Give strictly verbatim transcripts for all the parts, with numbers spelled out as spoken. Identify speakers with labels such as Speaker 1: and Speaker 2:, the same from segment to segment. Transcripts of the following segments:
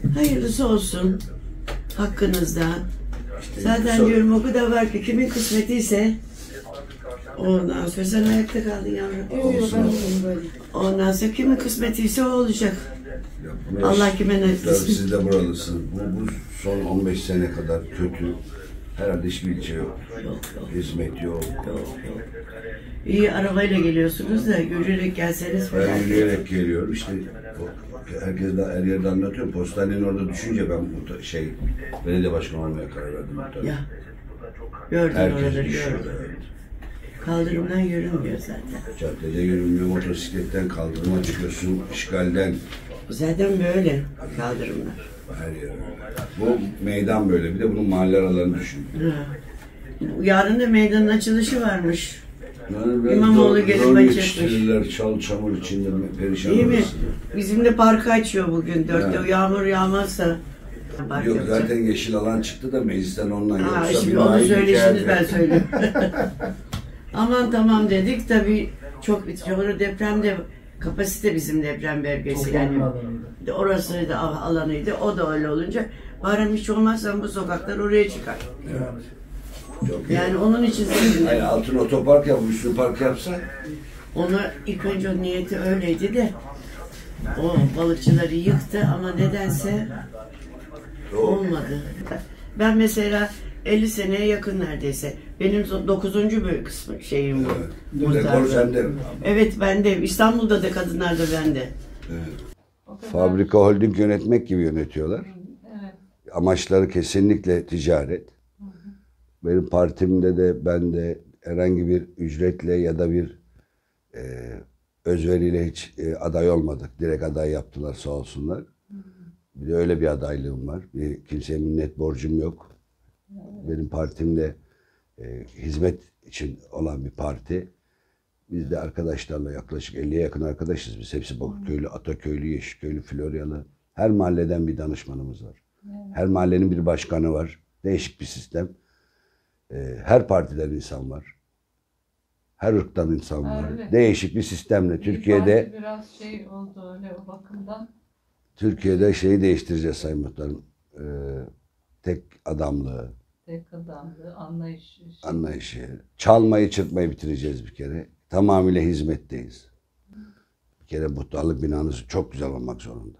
Speaker 1: Hayırlısı olsun. Hakkınızda. Zaten diyorum o kadar var ki kimin kısmetiyse ondan sonra sen ayakta kaldın yavrum. Ondan sonra kimin kısmetiyse o olacak.
Speaker 2: Ya
Speaker 1: Allah kime ne
Speaker 2: siz de buralısınız. Bu, bu son on beş sene kadar kötü. Herhalde hiçbir ilçe yok.
Speaker 1: Yok, yok.
Speaker 2: Hizmet yok.
Speaker 1: Yok, yok. İyi arabayla geliyorsunuz da yürüyerek gelseniz falan.
Speaker 2: Ben yürüyerek geliyorum işte. Herkes de her yerde anlatıyor. Postanenin orada düşünce ben bu şey belediye başkanı olmaya karar verdim.
Speaker 1: Ya. Gördüm
Speaker 2: Herkes
Speaker 1: oraları
Speaker 2: düşüyor.
Speaker 1: gördüm. Kaldırımdan yürünmüyor zaten.
Speaker 2: Caddede yürünmüyor, motosikletten kaldırıma çıkıyorsun, işgalden.
Speaker 1: Zaten böyle kaldırımlar.
Speaker 2: Her yer öyle. Bu meydan böyle. Bir de bunun mahalle aralarını düşün.
Speaker 1: Ha. Yarın da meydanın açılışı varmış.
Speaker 2: Yani
Speaker 1: İmamoğlu
Speaker 2: zor,
Speaker 1: gelip
Speaker 2: zor
Speaker 1: açacakmış.
Speaker 2: yetiştirirler, çal çamur içinde perişan
Speaker 1: İyi mi?
Speaker 2: olursun.
Speaker 1: Bizim de parkı açıyor bugün dörtte.
Speaker 2: Evet.
Speaker 1: Yağmur yağmazsa. Park
Speaker 2: Yok
Speaker 1: yapacak.
Speaker 2: zaten yeşil alan çıktı da meclisten ondan
Speaker 1: Ha,
Speaker 2: yoksa
Speaker 1: şimdi
Speaker 2: bir
Speaker 1: onu
Speaker 2: daha
Speaker 1: söyleşiniz
Speaker 2: hikaye-
Speaker 1: ben söyleyeyim. Aman tamam dedik tabii çok sonra depremde kapasite bizim deprem bölgesi yani orası da alanıydı o da öyle olunca bari hiç olmazsa bu sokaklar oraya çıkar.
Speaker 2: Evet. Çok iyi.
Speaker 1: Yani onun için sevindim.
Speaker 2: Hayır, altın otopark yap, üstü park yapsa.
Speaker 1: Onu ilk önce o niyeti öyleydi de o balıkçıları yıktı ama nedense olmadı. Ben mesela elli seneye yakın neredeyse. Benim dokuzuncu bir kısmı şeyim bu.
Speaker 2: Evet. Rekor sende.
Speaker 1: Evet bende. İstanbul'da da kadınlar da bende.
Speaker 2: Evet. Fabrika holding yönetmek gibi yönetiyorlar.
Speaker 3: Evet.
Speaker 2: Amaçları kesinlikle ticaret.
Speaker 3: Hı hı.
Speaker 2: Benim partimde de ben de herhangi bir ücretle ya da bir e, özveriyle hiç e, aday olmadık. Direkt aday yaptılar sağ olsunlar. Hı hı. Bir de öyle bir adaylığım var. Bir, kimseye minnet borcum yok. Evet. Benim partimde e, hizmet için olan bir parti. Biz de arkadaşlarla yaklaşık elliye yakın arkadaşız. Biz hepsi Bakırköylü, Ataköylü, Yeşilköylü, Floryalı. Her mahalleden bir danışmanımız var. Evet. Her mahallenin bir başkanı var. Değişik bir sistem. Ee, her partiden insan var. Her ırktan insan var. Evet. Değişik bir sistemle. Bir Türkiye'de
Speaker 3: biraz şey oldu öyle o bakımdan.
Speaker 2: Türkiye'de şeyi değiştireceğiz Sayın Muhtarım. Ee, tek adamlığı.
Speaker 3: Tek adamlığı, anlayışı. Şey.
Speaker 2: Anlayışı. Çalmayı, çırpmayı bitireceğiz bir kere. Tamamıyla hizmetteyiz. Bir kere muhtarlık binanız çok güzel olmak zorunda.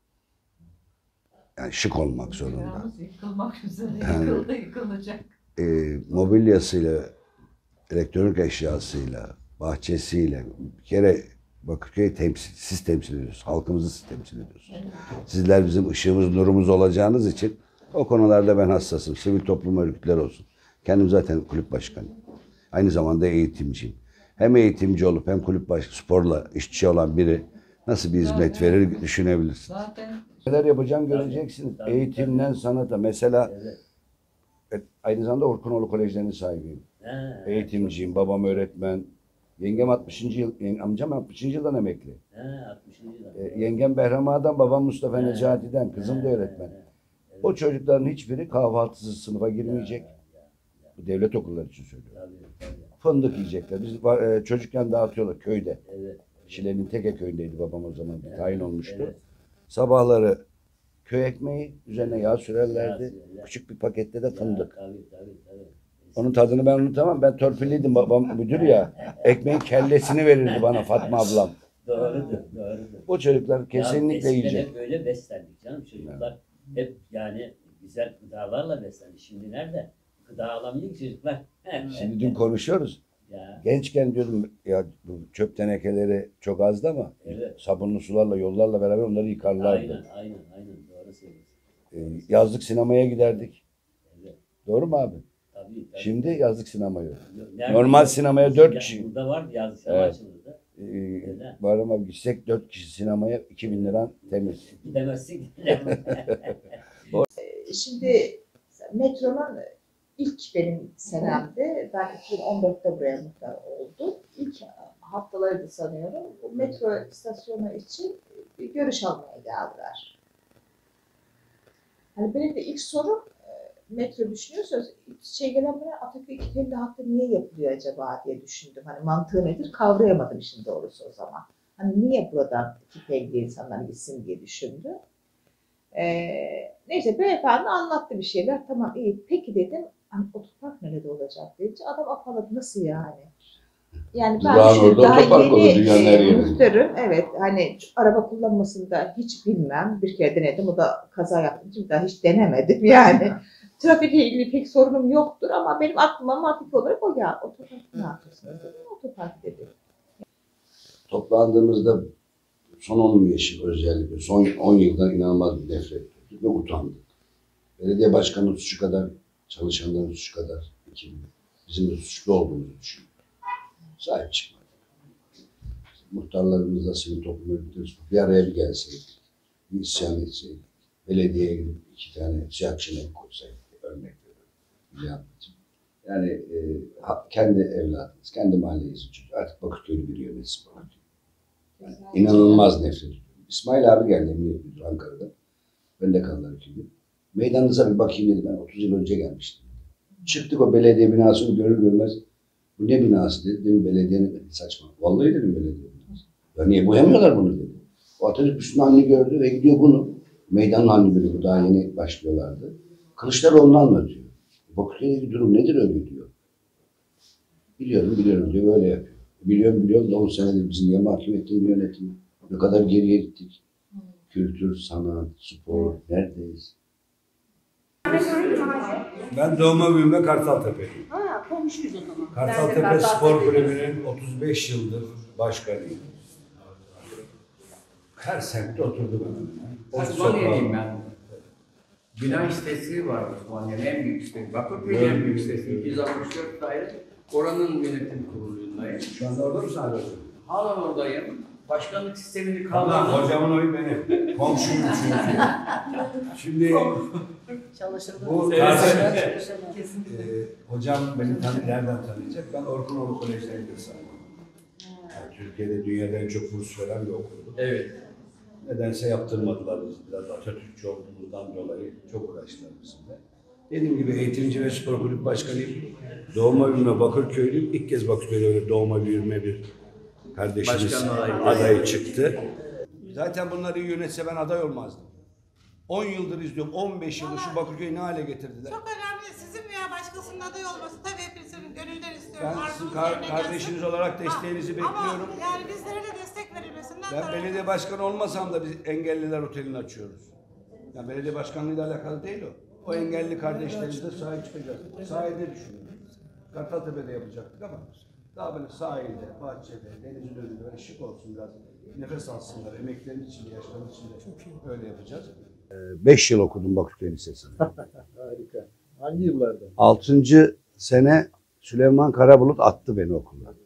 Speaker 2: Yani şık olmak zorunda.
Speaker 3: Binamız yıkılmak üzere.
Speaker 2: Yani,
Speaker 3: yıkıldı, yıkılacak.
Speaker 2: E, mobilyasıyla, elektronik eşyasıyla, bahçesiyle bir kere Bakırköy'ü temsil, siz temsil ediyorsunuz. Halkımızı siz temsil ediyorsunuz. Evet. Sizler bizim ışığımız, nurumuz olacağınız için o konularda ben hassasım. Sivil toplum örgütleri olsun. Kendim zaten kulüp başkanıyım. Aynı zamanda eğitimciyim. Hem eğitimci olup hem kulüp baş, sporla işçi olan biri nasıl bir hizmet zaten verir düşünebilirsin. Zaten neler yapacağım göreceksiniz. Tabii, Eğitimden tabii. Sanata. Mesela evet. Aynı zamanda Orkunoğlu Kolejlerinin sahibiyim. He, eğitimciyim. Babam öğretmen. Yengem altmışıncı yıl, amcam altmışıncı yıldan emekli. He, altmışıncı yıldan. E, yengem Behrama'dan, babam Mustafa he, Necati'den, kızım he, da öğretmen. He, evet. O çocukların hiçbiri kahvaltısız sınıfa girmeyecek. Ya, ya, ya. Bu devlet okulları için söylüyorum. Tabii, tabii. Fındık yiyecekler. Biz e, çocukken dağıtıyorlar köyde. Evet. Şile'nin Teke köyündeydi babam o zaman. Evet, tayin olmuştu. Evet. Sabahları köy ekmeği, üzerine yağ sürerlerdi. Yağ sürerler. Küçük bir pakette de fındık. Ya, tabii, tabii, tabii. Onun tadını ben unutamam. Ben torpilliydim, babam müdür ya. Ekmeğin kellesini verirdi bana Fatma ablam.
Speaker 4: Doğrudur, doğrudur.
Speaker 2: O çocuklar kesinlikle
Speaker 4: ya,
Speaker 2: yiyecek.
Speaker 4: Hep böyle beslendik canım çocuklar. Ya. Hep yani güzel gıdalarla beslendik. Şimdi nerede? Gıda alamıyor ki çocuklar.
Speaker 2: Şimdi dün konuşuyoruz. Ya. Gençken diyordum ya bu çöp tenekeleri çok azdı ama evet. Sabunlu sularla, yollarla beraber onları yıkarlardı.
Speaker 4: Aynen, aynen, aynen. Doğru söylüyorsun.
Speaker 2: Ee, yazlık sinemaya giderdik. Evet. Doğru mu abi?
Speaker 4: Tabii, tabii.
Speaker 2: Şimdi yazlık sinema yok.
Speaker 4: Nerede
Speaker 2: normal
Speaker 4: yok?
Speaker 2: sinemaya dört kişi.
Speaker 4: Burada var yazlık sinema evet. Açıldı.
Speaker 2: Ee, Bayram abi gitsek dört kişi sinemaya iki bin lira temiz.
Speaker 4: Gidemezsin.
Speaker 5: Şimdi metronun ilk benim senemde, ben iki bin on dörtte buraya muhtar oldum. İlk haftalarıydı sanıyorum. Bu metro istasyonu için bir görüş almaya geldiler. Hani benim de ilk sorum, metro düşünüyorsanız şey gelen bana Ataköy iki telli hattı niye yapılıyor acaba diye düşündüm. Hani mantığı nedir kavrayamadım işin doğrusu o zaman. Hani niye buradan iki telli insanlar gitsin diye düşündüm. Ee, neyse beyefendi anlattı bir şeyler. Tamam iyi. Peki dedim. Hani otopark nerede olacak deyince adam afalladı. Nasıl yani? Yani ben
Speaker 2: Durağın
Speaker 5: şu
Speaker 2: orada
Speaker 5: daha
Speaker 2: otopark olur,
Speaker 5: yeni
Speaker 2: dünyanın her
Speaker 5: e,
Speaker 2: yerinde.
Speaker 5: muhtarım. Evet hani araba kullanmasını da hiç bilmem. Bir kere denedim. O da kaza yaptım. Şimdi daha hiç denemedim yani. Trafikle ilgili pek sorunum yoktur ama benim aklıma mantık olarak o ya. Otopark ne yapıyorsunuz dedim. Otopark dedi.
Speaker 2: Toplandığımızda son on beş yıl özellikle son on yıldan inanılmaz bir nefret ettik ve utandık. Belediye başkanının suçu kadar, çalışanların suçu kadar ikili. Bizim de suçlu olduğumuzu düşündük. Sahip çıkmadık. Muhtarlarımızla sivil toplum örgütleri bir araya bir gelseydik, bir isyan etseydik, belediyeye gidip iki tane siyah çenek koysaydık, örnek veriyorum. Bir anlatayım. Yani e, ha, kendi evladınız, kendi mahallenizin çocuğu. Artık Bakırköy'lü bir yönetisi Bakırköy. Yani inanılmaz nefret ediyorum. İsmail abi geldi Emniyet Ankara'da. Ben de Kadıköy'lüyüm. Meydanınıza bir bakayım dedi. Ben otuz yıl önce gelmiştim. Çıktık o belediye binasını görür görmez. Bu ne binası dedi. Dedim belediyenin saçma. Vallahi dedim belediye binası. Ya niye boyamıyorlar bunu dedi. O Atatürk üstünün halini gördü ve gidiyor bunu. Meydanın halini görüyor. Bu daha yeni başlıyorlardı. Kılıçdaroğlu'nu anlatıyor. Bakırköy'deki durum nedir öyle diyor. Biliyorum biliyorum diyor böyle yapıyor. Biliyorum biliyorum da on senedir bizim ya mahkum ettiğim yönetim. Ne kadar geriye gittik. Kültür, sanat, spor, neredeyiz?
Speaker 6: Ben doğma büyüme Kartaltepe'liyim.
Speaker 7: Ha, komşuyuz o zaman.
Speaker 6: Kartaltepe Spor Kulübü'nün otuz beş yıldır başkanıyım. Her semtte oturdu ben.
Speaker 8: Osmaniye'liyim ben. Bina sitesi var Osmaniye'nin en büyük sitesi. Bakırköy'ün en büyük sitesi. iki yüz altmış dört daire. Oranın yönetim kurulundayım.
Speaker 6: Şu anda orada mısın hala?
Speaker 8: Halen oradayım. Başkanlık sistemini
Speaker 6: Allah
Speaker 8: kaldırdım.
Speaker 6: hocamın oyu benim. Komşuyum çünkü. Şimdi
Speaker 7: Çalışırdı.
Speaker 6: bu
Speaker 8: Evet,
Speaker 6: karşı,
Speaker 8: evet.
Speaker 6: e, hocam beni tanı, nereden tanıyacak? Ben Orkunoğlu Kolejlerinde sahibim. Yani Türkiye'de dünyada en çok burs veren bir okuldu.
Speaker 8: Evet.
Speaker 6: Nedense yaptırmadılar biz. Biraz Atatürkçü olduğumuzdan dolayı çok uğraştılar bizimle. Dediğim gibi eğitimci ve spor kulüp başkanıyım. Doğma büyüme Bakırköylüyüm. İlk kez Bakırköy'de öyle doğma büyüme bir kardeşimiz
Speaker 8: Başkan adayı.
Speaker 6: adayı çıktı. Zaten bunları iyi yönetse ben aday olmazdım. on yıldır izliyorum. on beş yıldır şu Bakırköy'ü ne hale getirdiler.
Speaker 9: Çok önemli. Sizin veya başkasının aday olması tabii hepinizin gönülden istiyorum.
Speaker 6: Ben
Speaker 9: Arzunuz
Speaker 6: sizin kar-
Speaker 9: yerine
Speaker 6: kardeşiniz
Speaker 9: gelsin.
Speaker 6: olarak desteğinizi
Speaker 9: Ha,
Speaker 6: bekliyorum.
Speaker 9: Ama yani bizlere de destek verilmesinden
Speaker 6: Ben
Speaker 9: sonra-
Speaker 6: belediye başkanı olmasam da biz engelliler otelini açıyoruz. Yani belediye başkanlığıyla alakalı değil o. O engelli kardeşlerimize sahip çıkacağız. Sahilde düşünüyoruz. Kartaltepe'de yapacaktık ama daha böyle sahilde, bahçede, denizin önünde böyle şık olsun biraz. Nefes alsınlar. Emeklerimiz için, yaşlarımız için de öyle yapacağız.
Speaker 2: Beş yıl okudum Bakırköy Lisesi'nde.
Speaker 10: Harika. Hangi yıllarda?
Speaker 2: Altıncı sene Süleyman Karabulut attı beni okuldan.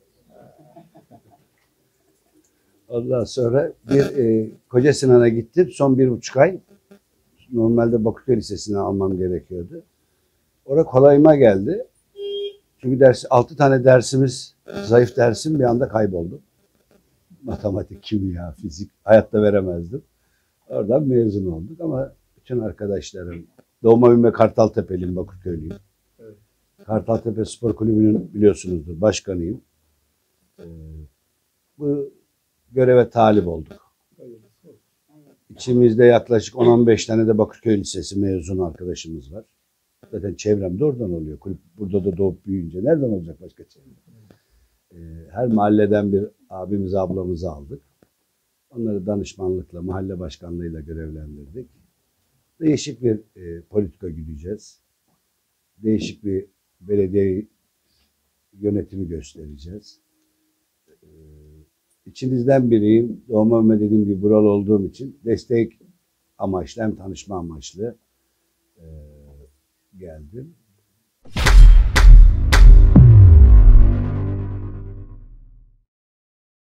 Speaker 2: Ondan sonra bir e, Koca Sinan'a gittim. Son bir buçuk ay. Normalde Bakırköy Lisesi'ne almam gerekiyordu. Orada kolayıma geldi. Çünkü ders, altı tane dersimiz, zayıf dersim bir anda kayboldu. Matematik, kimya, fizik hayatta veremezdim. Oradan mezun olduk ama bütün arkadaşlarım, doğma büyüme Kartaltepe'liyim, Bakırköylüyüm.
Speaker 10: Evet.
Speaker 2: Kartaltepe Spor Kulübü'nün biliyorsunuzdur başkanıyım. Ee, bu göreve talip olduk. İçimizde yaklaşık on on beş tane de Bakırköy Lisesi mezun arkadaşımız var. Zaten çevremde oradan oluyor. Kulüp burada da doğup büyüyünce nereden olacak başka çevre? Ee, her mahalleden bir abimizi ablamızı aldık. Onları danışmanlıkla, mahalle başkanlığıyla görevlendirdik. Değişik bir e, politika güdeceğiz. Değişik bir belediye yönetimi göstereceğiz. Ee, içinizden biriyim. Doğma büyüme dediğim gibi buralı olduğum için destek amaçlı hem tanışma amaçlı e, geldim.